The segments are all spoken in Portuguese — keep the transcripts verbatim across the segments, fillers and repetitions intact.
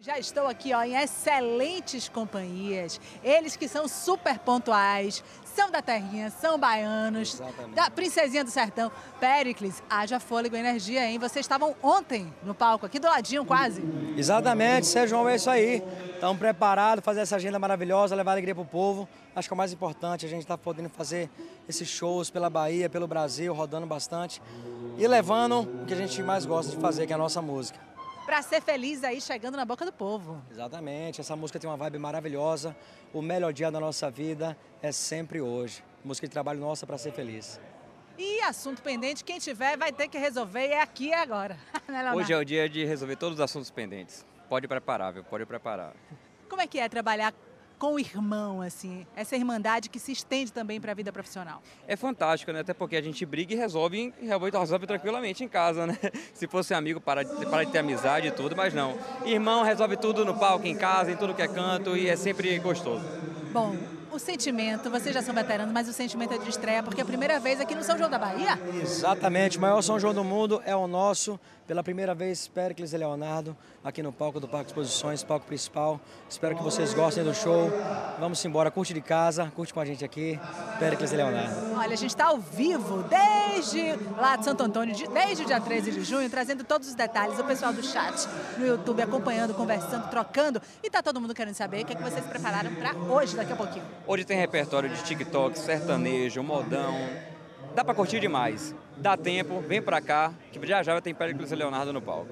Já estou aqui ó, em excelentes companhias, eles que são super pontuais, são da terrinha, são baianos, Exatamente. Da Princesinha do Sertão. Péricles, haja fôlego e energia, hein? Vocês estavam ontem no palco, aqui do ladinho quase. Exatamente, Sérgio João, é isso aí. Estamos preparados para fazer essa agenda maravilhosa, levar alegria para o povo. Acho que é o mais importante, a gente está podendo fazer esses shows pela Bahia, pelo Brasil, rodando bastante e levando o que a gente mais gosta de fazer, que é a nossa música. Para ser feliz aí, chegando na boca do povo. Exatamente, essa música tem uma vibe maravilhosa. O melhor dia da nossa vida é sempre hoje. Música de trabalho nossa para ser feliz. E assunto pendente, quem tiver vai ter que resolver, é aqui e agora. Hoje é o dia de resolver todos os assuntos pendentes. Pode preparar, viu? Pode preparar. Como é que é trabalhar com o irmão, assim, essa irmandade que se estende também para a vida profissional? É fantástico, né? Até porque a gente briga e resolve, resolve, resolve tranquilamente em casa, né? Se fosse amigo, para de, para de ter amizade e tudo, mas não. Irmão resolve tudo no palco, em casa, em tudo que é canto e é sempre gostoso. Bom, o sentimento, vocês já são veteranos, mas o sentimento é de estreia, porque é a primeira vez aqui no São João da Bahia? Exatamente, o maior São João do mundo é o nosso. Pela primeira vez, Péricles e Leonardo, aqui no palco do Parque Exposições, palco principal. Espero que vocês gostem do show. Vamos embora, curte de casa, curte com a gente aqui, Péricles e Leonardo. Olha, a gente está ao vivo desde lá de Santo Antônio, desde o dia treze de junho, trazendo todos os detalhes. O pessoal do chat no YouTube acompanhando, conversando, trocando. E tá todo mundo querendo saber o que, é que vocês prepararam para hoje, daqui a pouquinho. Hoje tem repertório de TikTok, sertanejo, modão. Dá pra curtir demais. Dá tempo, vem pra cá, que já já vai ter Péricles e Leonardo no palco.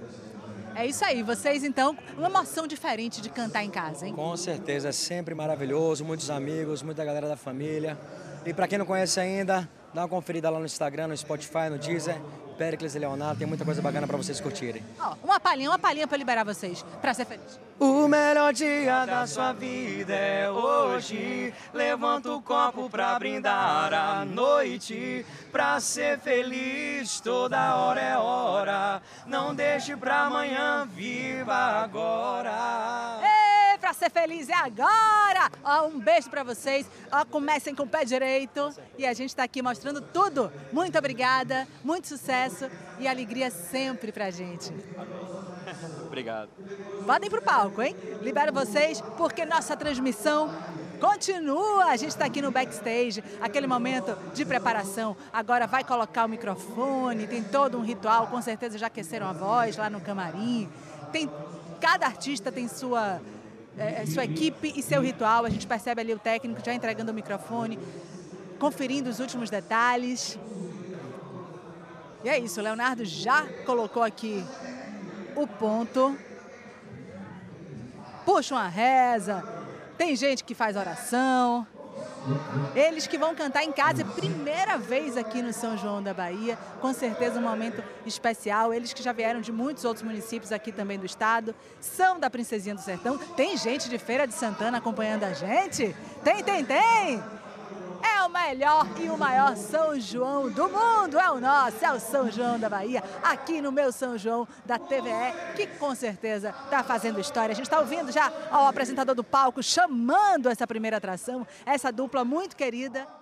É isso aí, vocês então, uma emoção diferente de cantar em casa, hein? Com certeza, é sempre maravilhoso, muitos amigos, muita galera da família. E pra quem não conhece ainda, dá uma conferida lá no Instagram, no Spotify, no Deezer, Péricles e Leonardo, tem muita coisa bacana pra vocês curtirem. Ó, uma palhinha, uma palhinha pra liberar vocês, pra ser feliz. O melhor dia da sua vida é hoje. Levanta o copo pra brindar a noite. Pra ser feliz toda hora é hora. Não deixe pra amanhã, viva agora. Ei, pra ser feliz é agora! Ó, um beijo pra vocês. Ó, comecem com o pé direito. E a gente tá aqui mostrando tudo. Muito obrigada, muito sucesso e alegria sempre pra gente. Obrigado. Podem ir pro palco, hein? Libero vocês, porque nossa transmissão continua. A gente está aqui no backstage, aquele momento de preparação. Agora vai colocar o microfone, tem todo um ritual, com certeza já aqueceram a voz lá no camarim. Tem, cada artista tem sua, é, sua equipe e seu ritual. A gente percebe ali o técnico já entregando o microfone, conferindo os últimos detalhes. E é isso, o Leonardo já colocou aqui o ponto, puxa uma reza, tem gente que faz oração, eles que vão cantar em casa, primeira vez aqui no São João da Bahia, com certeza um momento especial, eles que já vieram de muitos outros municípios aqui também do estado, são da Princesinha do Sertão, tem gente de Feira de Santana acompanhando a gente, tem, tem, tem! É o melhor e o maior São João do mundo, é o nosso, é o São João da Bahia, aqui no meu São João da T V E, que com certeza está fazendo história. A gente está ouvindo já o apresentador do palco chamando essa primeira atração, essa dupla muito querida.